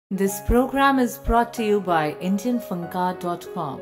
This program is brought to you by IndianFuncar.com.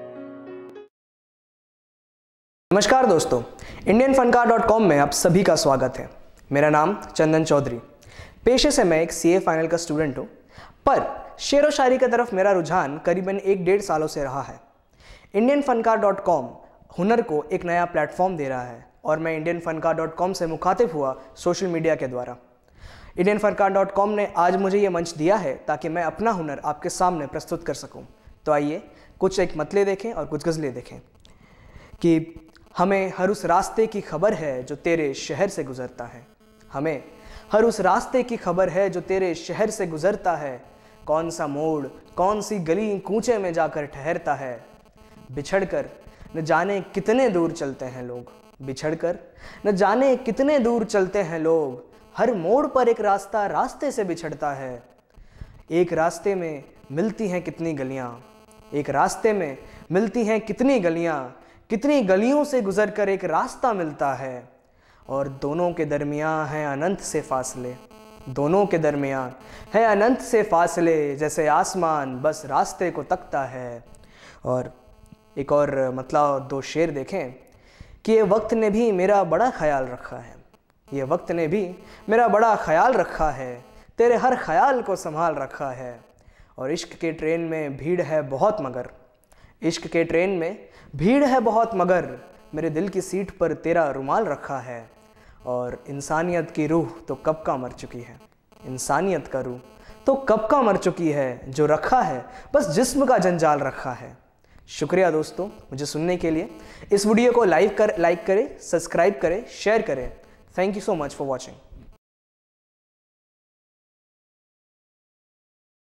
नमस्कार दोस्तों, IndianFuncar.com में आप सभी का स्वागत है। मेरा नाम चंदन चौधरी। पेशे से मैं एक CA फाइनल का स्टूडेंट हूँ, पर शेर व शायरी की तरफ मेरा रुझान करीबन 1-1.5 सालों से रहा है। IndianFuncar.com हुनर को एक नया प्लेटफॉर्म दे रहा है और मैं IndianFuncar.com से मुखातिब हुआ सोशल मीडिया के द्वारा। IndianFuncar.com ने आज मुझे ये मंच दिया है ताकि मैं अपना हुनर आपके सामने प्रस्तुत कर सकूं। तो आइए कुछ एक मतले देखें और कुछ गज़लें देखें कि हमें हर उस रास्ते की खबर है जो तेरे शहर से गुज़रता है। हमें हर उस रास्ते की खबर है जो तेरे शहर से गुज़रता है। कौन सा मोड़, कौन सी गली कूचे में जाकर ठहरता है। बिछड़कर न जाने कितने दूर चलते हैं लोग, बिछड़कर न जाने कितने दूर चलते हैं लोग। हर मोड़ पर एक रास्ता रास्ते से बिछड़ता है। एक रास्ते में मिलती हैं कितनी गलियां, एक रास्ते में मिलती हैं कितनी गलियां, कितनी गलियों से गुजरकर एक रास्ता मिलता है। और दोनों के दरमियां हैं अनंत से फासले, दोनों के दरमियां है अनंत से फासले। जैसे आसमान बस रास्ते को तकता है। और एक और मतलब 2 शेर देखें कि ये वक्त ने भी मेरा बड़ा ख्याल रखा है, ये वक्त ने भी मेरा बड़ा ख्याल रखा है। तेरे हर ख्याल को संभाल रखा है। और इश्क के ट्रेन में भीड़ है बहुत मगर, इश्क के ट्रेन में भीड़ है बहुत मगर। मेरे दिल की सीट पर तेरा रुमाल रखा है। और इंसानियत की रूह तो कब का मर चुकी है, इंसानियत का रूह तो कब का मर चुकी है। जो रखा है बस जिस्म का जंजाल रखा है। शुक्रिया दोस्तों मुझे सुनने के लिए। इस वीडियो को लाइक करें, सब्सक्राइब करें, शेयर करें। Thank you so much for watching.